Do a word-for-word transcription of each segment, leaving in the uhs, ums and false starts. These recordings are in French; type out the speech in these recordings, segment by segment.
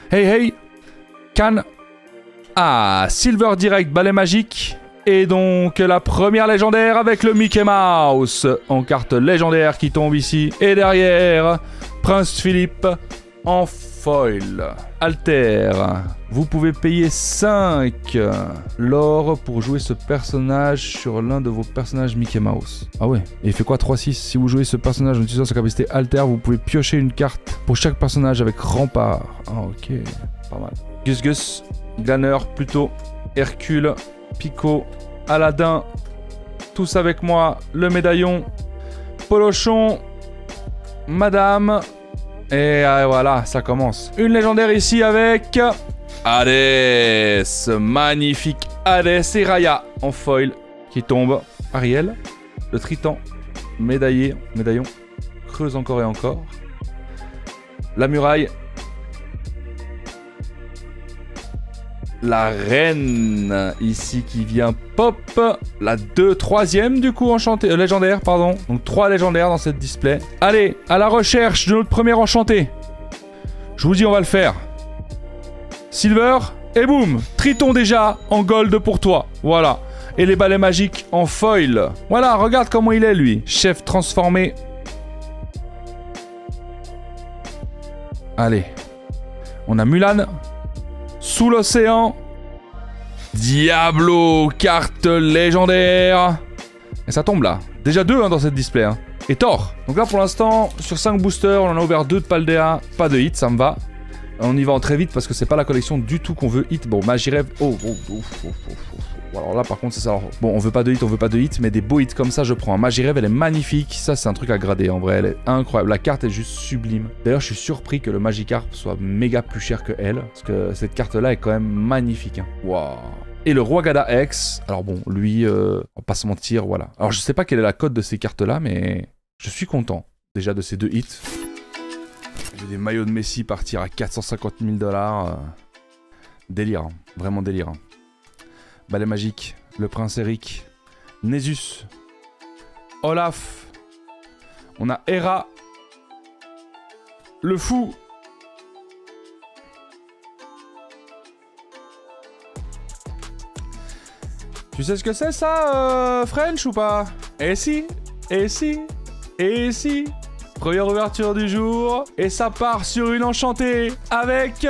Hey hey. Can. Ah, Silver Direct, balai magique. Et donc la première légendaire avec le Mickey Mouse en carte légendaire qui tombe ici. Et derrière, Prince Philippe en foil. Alter, vous pouvez payer cinq l'or pour jouer ce personnage sur l'un de vos personnages Mickey Mouse. Ah ouais, et il fait quoi trois six? Si vous jouez ce personnage en utilisant sa capacité Alter, vous pouvez piocher une carte pour chaque personnage avec rempart. Ah ok, pas mal. Gus Gus, Glanner plutôt, Hercule, Pico, Aladdin, tous avec moi, le médaillon, Polochon, Madame, et euh, voilà, ça commence. Une légendaire ici avec Hades, magnifique Hades et Raya en foil qui tombe. Ariel, le Triton, médaillé, médaillon, creuse encore et encore. La muraille. La reine, ici, qui vient pop. La deux, troisième, du coup, enchantée, euh, légendaire, pardon. Donc, trois légendaires dans cette display. Allez, à la recherche de notre premier enchanté. Je vous dis, on va le faire. Silver, et boum, Triton déjà, en gold pour toi. Voilà. Et les balais magiques en foil. Voilà, regarde comment il est, lui. Chef transformé. Allez. On a Mulan. Sous l'océan. Diablo, carte légendaire. Et ça tombe là. Déjà deux hein, dans cette display. Hein. Et Thor. Donc là pour l'instant, sur cinq boosters, on en a ouvert deux de Paldea. Pas de hit, ça me va. On y va en très vite parce que c'est pas la collection du tout qu'on veut hit. Bon, Magirève. Oh, oh, oh, oh, oh, oh, oh. Alors là par contre c'est ça. Alors, bon, on veut pas de hit, on veut pas de hit, mais des beaux hits comme ça je prends. Magirève, elle est magnifique. Ça c'est un truc à grader en vrai. Elle est incroyable. La carte est juste sublime. D'ailleurs je suis surpris que le Magikarp soit méga plus cher que elle. Parce que cette carte là est quand même magnifique. Hein. Waouh. Et le Roi Gada X. Alors bon, lui, euh, on va pas se mentir, voilà. Alors je sais pas quelle est la cote de ces cartes là, mais je suis content déjà de ces deux hits. J'ai des maillots de Messi partir à quatre cent cinquante mille dollars. Euh... Délire, hein. Vraiment délire. Hein. Balai magique, le prince Eric, Nésus, Olaf, on a Hera, le fou, tu sais ce que c'est ça, euh, French ou pas? Et si, et si, et si, première ouverture du jour, et ça part sur une enchantée avec...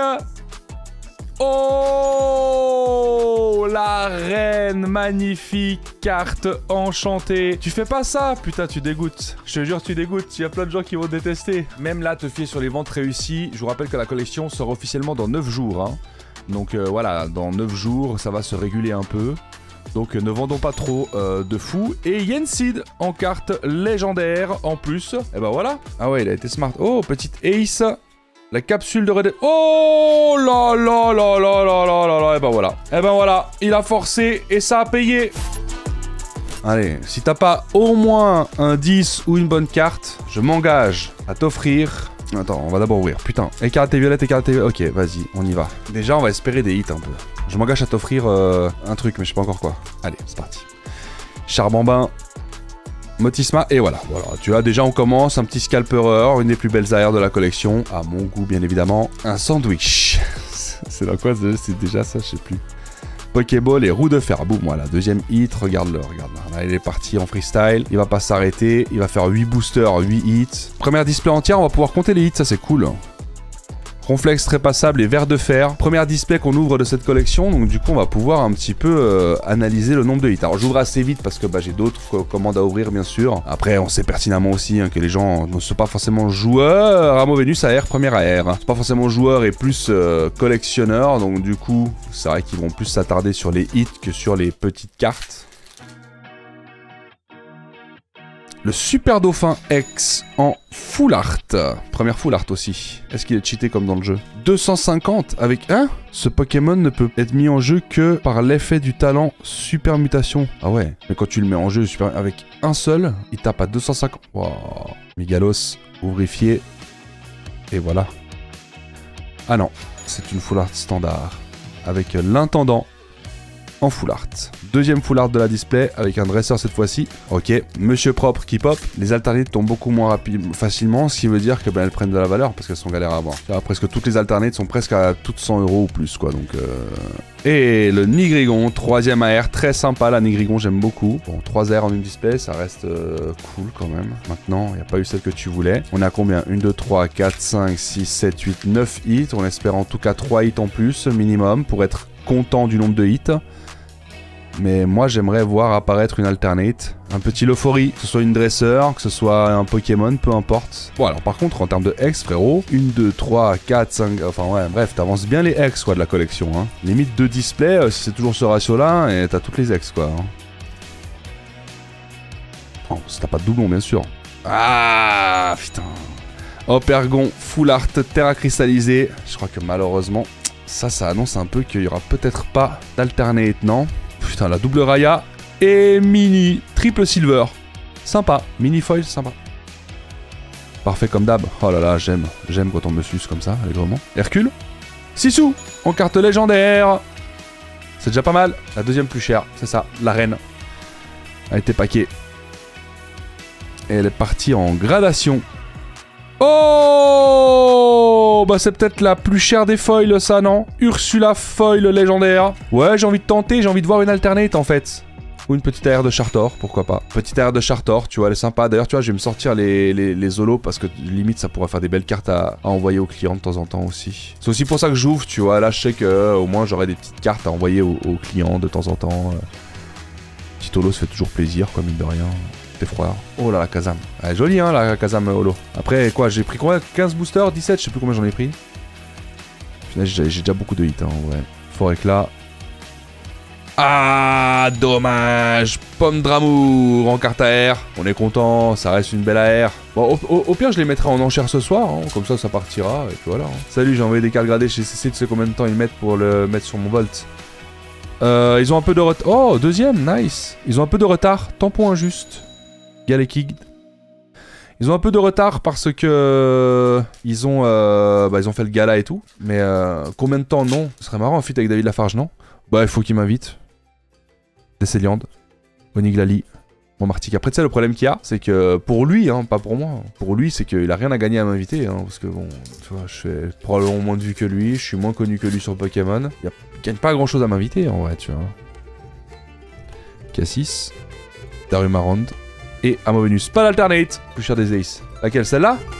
Oh, la reine, magnifique carte enchantée. Tu fais pas ça, putain, tu dégoûtes. Je te jure, tu dégoûtes. Il y a plein de gens qui vont te détester. Même là, te fier sur les ventes réussies. Je vous rappelle que la collection sort officiellement dans neuf jours. Hein. Donc euh, voilà, dans neuf jours, ça va se réguler un peu. Donc euh, ne vendons pas trop euh, de fou. Et Yensid en carte légendaire en plus. Et ben voilà. Ah ouais, il a été smart. Oh, petite Ace. La capsule de Red... Oh là là là là là là là là. Et ben voilà. Et ben voilà. Il a forcé et ça a payé. Allez, si t'as pas au moins un dix ou une bonne carte, je m'engage à t'offrir... Attends, on va d'abord ouvrir. Putain. Écarté violette, écarté violette. Ok, vas-y, on y va. Déjà, on va espérer des hits un peu. Je m'engage à t'offrir euh, un truc, mais je sais pas encore quoi. Allez, c'est parti. Charbambin. Motisma, et voilà, voilà, tu vois, déjà on commence, un petit scalperer, une des plus belles arrières de la collection, à mon goût bien évidemment, un sandwich, c'est dans quoi, c'est déjà ça, je sais plus, Pokéball et roue de fer, boum, voilà, deuxième hit, regarde-le, regarde-le, là il est parti en freestyle, il va pas s'arrêter, il va faire huit boosters, huit hits, première display entière, on va pouvoir compter les hits, ça c'est cool. Ronflex trépassable et verre de fer. Première display qu'on ouvre de cette collection, donc du coup on va pouvoir un petit peu euh, analyser le nombre de hits. Alors j'ouvre assez vite parce que bah, j'ai d'autres commandes à ouvrir bien sûr. Après on sait pertinemment aussi hein, que les gens ne sont pas forcément joueurs. Rameau Vénus A R, première A R. Hein. C'est pas forcément joueurs et plus euh, collectionneurs, donc du coup c'est vrai qu'ils vont plus s'attarder sur les hits que sur les petites cartes. Le Super Dauphin X en full art. Première full art aussi. Est-ce qu'il est cheaté comme dans le jeu? deux cent cinquante avec un. Ce Pokémon ne peut être mis en jeu que par l'effet du talent Super Mutation. Ah ouais. Mais quand tu le mets en jeu super... avec un seul, il tape à deux cent cinquante. Wow. Mégalos, ouvrifié. Et voilà. Ah non. C'est une full art standard. Avec l'intendant. en full art. Deuxième full art de la display avec un dresseur cette fois-ci. Ok, monsieur propre qui pop. Les alternates tombent beaucoup moins rapidement, facilement, ce qui veut dire que ben, elles prennent de la valeur parce qu'elles sont galères à avoir. Alors, presque toutes les alternates sont presque à toutes cent euros ou plus quoi. Donc, euh... Et le Nigrigon, troisième A R, très sympa la Nigrigon, j'aime beaucoup. Bon, trois R en une display, ça reste euh, cool quand même. Maintenant, il n'y a pas eu celle que tu voulais. On a combien? un, deux, trois, quatre, cinq, six, sept, huit, neuf hits. On espère en tout cas trois hits en plus minimum pour être content du nombre de hits. Mais moi j'aimerais voir apparaître une alternate, un petit Lofori, que ce soit une dresseur, que ce soit un Pokémon, peu importe. Bon alors par contre en termes de X frérot, un, deux, trois, quatre, cinq, enfin ouais bref t'avances bien les X quoi de la collection hein. Limite deux displays euh, si c'est toujours ce ratio là et t'as toutes les X quoi. Hein. Oh si t'as pas de doublon bien sûr. Ah putain. Opergon, full art, terra cristallisée. Je crois que malheureusement ça ça annonce un peu qu'il y aura peut-être pas d'alternate non. Putain, la double raya et mini, triple silver. Sympa, mini foil, sympa. Parfait comme d'hab. Oh là là, j'aime, j'aime quand on me suce comme ça, allègrement. Hercule, six sous en carte légendaire. C'est déjà pas mal. La deuxième plus chère, c'est ça, la reine. A été paquée. Et elle est partie en gradation. Oh bah c'est peut-être la plus chère des foils ça non? Ursula foil légendaire. Ouais j'ai envie de tenter, j'ai envie de voir une alternate en fait. Ou une petite A R de Chartor, pourquoi pas. Petite A R de Chartor, tu vois elle est sympa. D'ailleurs tu vois je vais me sortir les, les, les holos parce que limite ça pourrait faire des belles cartes à, à envoyer aux clients de temps en temps aussi. C'est aussi pour ça que j'ouvre tu vois, là je sais que euh, au moins j'aurai des petites cartes à envoyer aux, aux clients de temps en temps. Euh. Petit holo ça fait toujours plaisir quoi mine de rien. Froid. Oh là la Kazam. Elle est jolie hein la Kazam holo. Après quoi j'ai pris combien? quinze boosters, dix-sept, je sais plus combien j'en ai pris. J'ai déjà beaucoup de hits hein en vrai. Fort éclat. Ah dommage. Pomme d'amour en carte A R. On est content, ça reste une belle A R. Bon au, au, au pire je les mettrai en enchère ce soir, hein. Comme ça ça partira et puis voilà. Hein. Salut j'ai envoyé des cartes gradées chez C C, tu sais combien de temps ils mettent pour le mettre sur mon Volt. Euh, ils ont un peu de retard. Oh deuxième, nice. Ils ont un peu de retard, tampon injuste. Galekid. Ils ont un peu de retard parce que ils ont euh, bah, ils ont fait le gala et tout. Mais euh, combien de temps non? Ce serait marrant en feat avec David Lafarge non? Bah il faut qu'il m'invite. Desceliande, Oniglali, Monmartic. Après tu sais le problème qu'il y a c'est que pour lui hein, pas pour moi. Pour lui c'est qu'il a rien à gagner à m'inviter hein, parce que bon tu vois je fais probablement moins de vues que lui. Je suis moins connu que lui sur Pokémon. Il, a, il gagne pas grand chose à m'inviter en vrai tu vois. Cassis, Darumarand. Et Amovenus, pas d'alternate, plus cher des Ace. Laquelle, celle-là?